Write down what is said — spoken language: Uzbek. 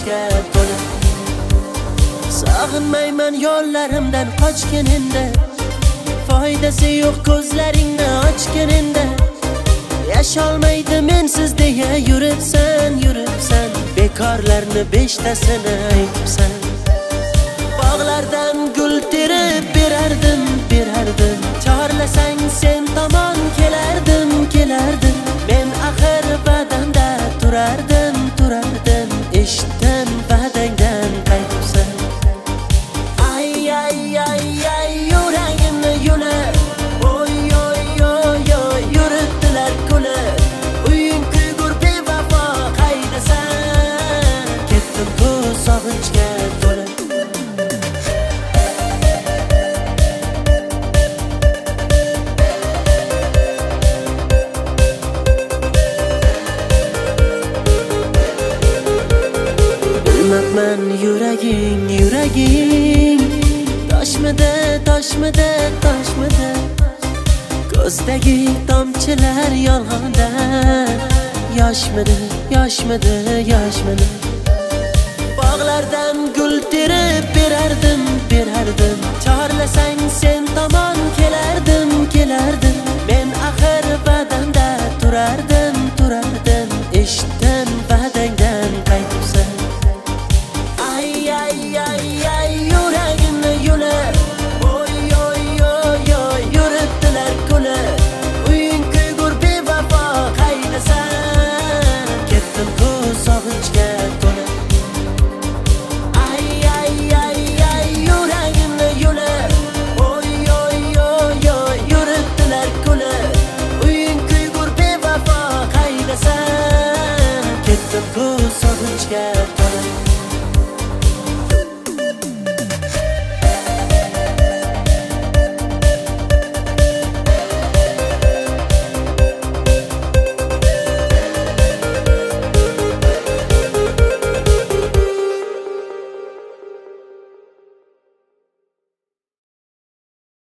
sog'inchga to'la. Sog'inmayman yo'llarimdan qochganingda, foydasi yo'q ko'zlaringni ochganingda. Yasholmaydi mensiz deya yuribsan, bekorlarni beshtasini aytibsan. Bog'lardan gul terib berardim, chorlasang sen tomon kelardim. Men axir badanda turardim, eshitdim va'dangdan qaytibsan. Ay yuragimni yulib, oy yuritdilar kulib. Uying kuygur bevafo qaydasan, ketdim bu sog'inchga to'la. Bilmabman yuraging toshmidi. Ko'zdagi tomchilar yolg'onda, yoshmidi. Bog'lardan gul terib berardim, chorlasang sen tomon kelardim.